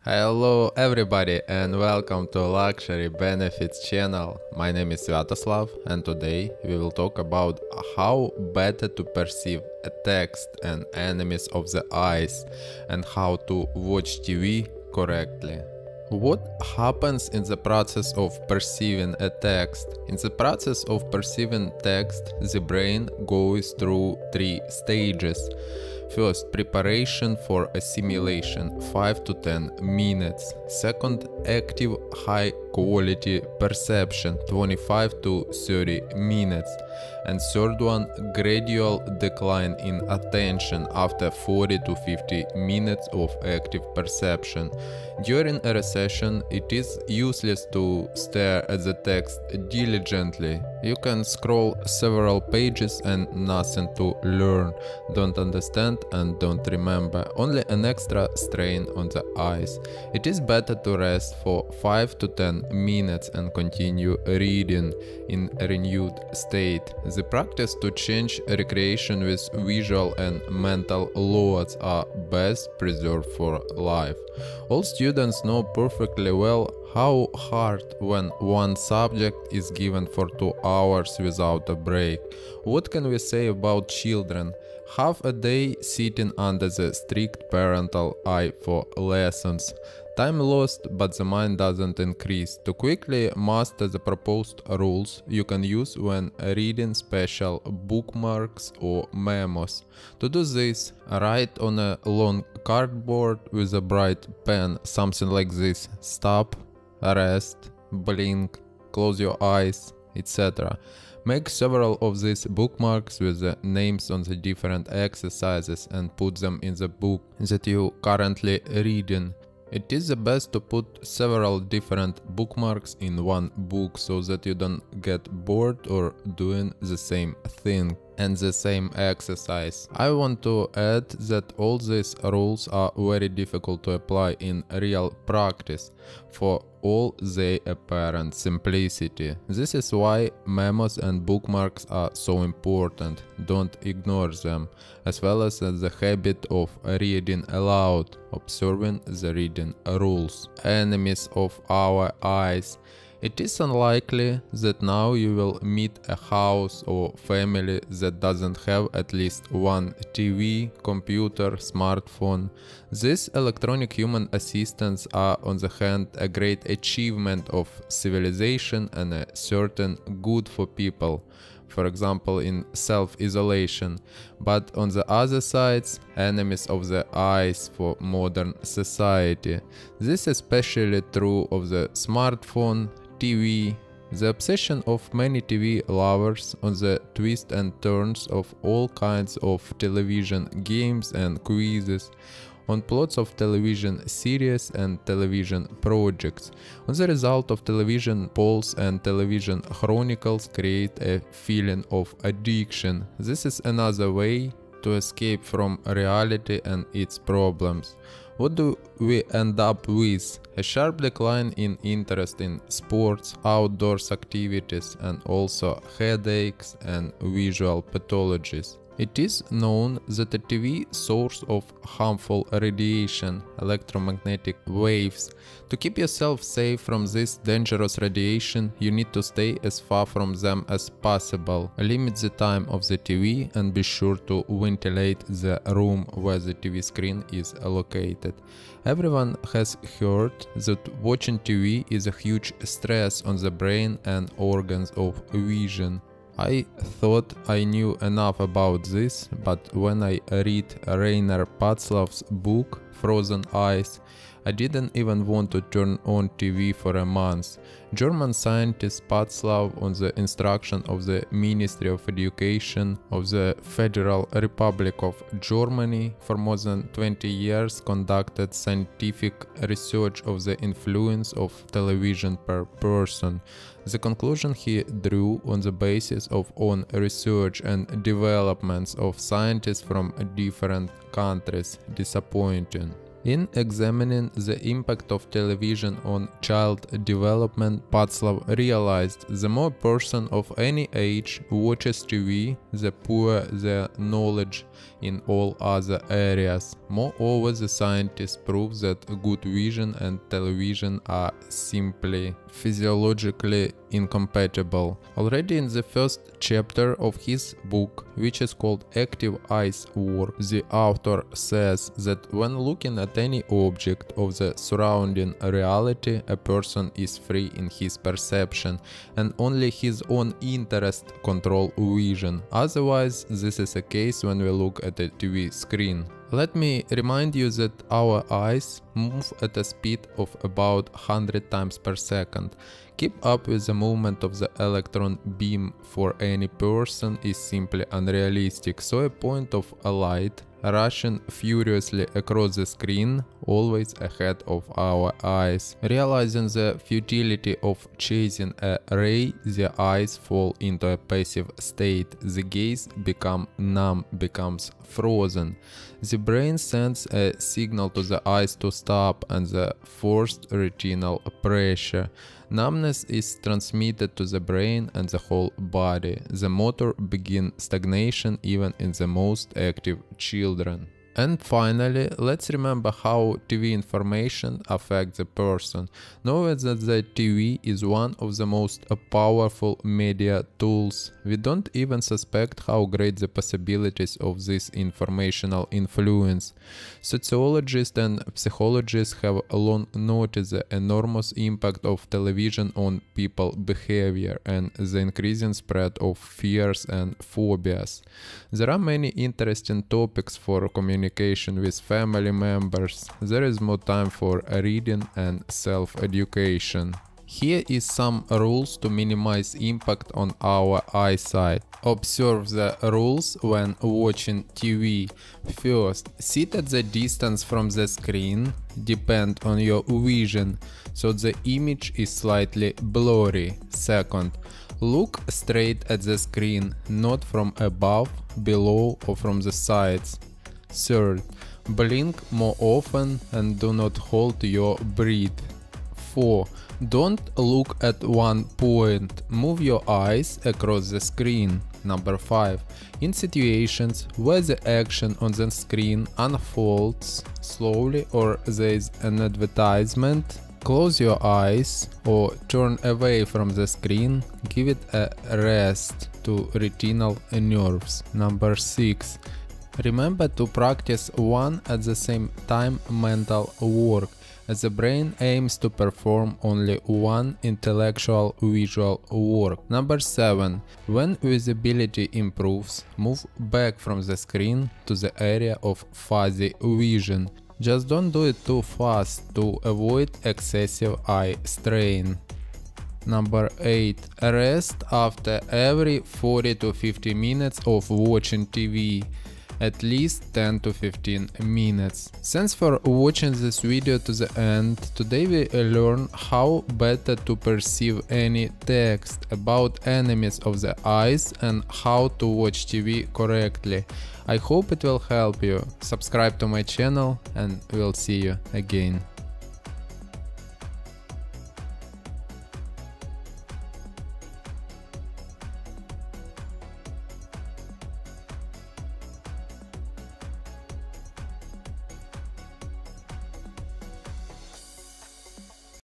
Hello everybody and welcome to Luxury Benefits channel. My name is Sviatoslav and today we will talk about how better to perceive a text and enemies of the eyes and how to watch TV correctly. What happens in the process of perceiving a text? In the process of perceiving text, the brain goes through three stages. First, preparation for assimilation, 5 to 10 minutes. Second, active high quality perception, 25 to 30 minutes. And third one, gradual decline in attention after 40 to 50 minutes of active perception. During a recession, it is useless to stare at the text diligently. You can scroll several pages and nothing to learn, don't understand and don't remember, only an extra strain on the eyes. It is better to rest for 5 to 10 minutes and continue reading in a renewed state. The practice to change recreation with visual and mental loads are best preserved for life. All students know perfectly well how hard when one subject is given for 2 hours without a break. What can we say about children? Half a day sitting under the strict parental eye for lessons. Time lost, but the mind doesn't increase. To quickly master the proposed rules, you can use when reading special bookmarks or memos. To do this, write on a long cardboard with a bright pen something like this: stop, rest, blink, close your eyes, etc. Make several of these bookmarks with the names on the different exercises and put them in the book that you currently reading. It is the best to put several different bookmarks in one book so that you don't get bored or doing the same thing and the same exercise. I want to add that all these rules are very difficult to apply in real practice for all their apparent simplicity. This is why memos and bookmarks are so important. Don't ignore them, as well as the habit of reading aloud, observing the reading rules. Enemies of our eyes. It is unlikely that now you will meet a house or family that doesn't have at least one TV, computer, smartphone. These electronic human assistants are on the hand a great achievement of civilization and a certain good for people, for example in self-isolation, but on the other sides, enemies of the eyes for modern society. This is especially true of the smartphone, TV, the obsession of many TV lovers on the twists and turns of all kinds of television games and quizzes, on plots of television series and television projects, on the result of television polls and television chronicles create a feeling of addiction. This is another way to escape from reality and its problems. What do we end up with? A sharp decline in interest in sports, outdoors activities, and also headaches and visual pathologies. It is known that a TV source of harmful radiation, electromagnetic waves. To keep yourself safe from this dangerous radiation, you need to stay as far from them as possible. Limit the time of the TV and be sure to ventilate the room where the TV screen is located. Everyone has heard that watching TV is a huge stress on the brain and organs of vision. I thought I knew enough about this, but when I read Rainer Patzlav's book Frozen Eyes, I didn't even want to turn on TV for a month. German scientist Patzlav, on the instruction of the Ministry of Education of the Federal Republic of Germany, for more than 20 years conducted scientific research of the influence of television per person. The conclusion he drew on the basis of own research and developments of scientists from different countries disappointing. In examining the impact of television on child development, Václav realized the more a person of any age watches TV, the poorer their knowledge in all other areas. Moreover, the scientists prove that good vision and television are simply physiologically incompatible. Already in the first chapter of his book, which is called Active Eyes Work, the author says that when looking at any object of the surrounding reality, a person is free in his perception and only his own interest control vision. Otherwise, this is the case when we look at a TV screen. Let me remind you that our eyes move at a speed of about 100 times per second. Keep up with the movement of the electron beam for any person is simply unrealistic, so a point of a light rushing furiously across the screen, always ahead of our eyes. Realizing the futility of chasing a ray, the eyes fall into a passive state. The gaze becomes numb, becomes frozen. The brain sends a signal to the eyes to stop and the forced retinal pressure. Numbness is transmitted to the brain and the whole body. The motor begins stagnation even in the most active children. And finally, let's remember how TV information affects the person. Knowing that the TV is one of the most powerful media tools, we don't even suspect how great the possibilities of this informational influence. Sociologists and psychologists have long noticed the enormous impact of television on people's behavior and the increasing spread of fears and phobias. There are many interesting topics for communication with family members. There is more time for reading and self-education. Here is some rules to minimize impact on our eyesight. Observe the rules when watching TV. First, sit at the distance from the screen. Depend on your vision, so the image is slightly blurry. Second, look straight at the screen, not from above, below or from the sides. Third, blink more often and do not hold your breath. 4. Don't look at one point, move your eyes across the screen. Number 5. In situations where the action on the screen unfolds slowly or there is an advertisement, close your eyes or turn away from the screen, give it a rest to retinal nerves. Number 6. Remember to practice one at the same time mental work, as the brain aims to perform only one intellectual visual work. Number 7. When visibility improves, move back from the screen to the area of fuzzy vision. Just don't do it too fast to avoid excessive eye strain. Number 8. Rest after every 40 to 50 minutes of watching TV. At least 10 to 15 minutes. Thanks for watching this video to the end. Today we learn how better to perceive any text, about enemies of the eyes and how to watch TV correctly. I hope it will help you. Subscribe to my channel and we'll see you again.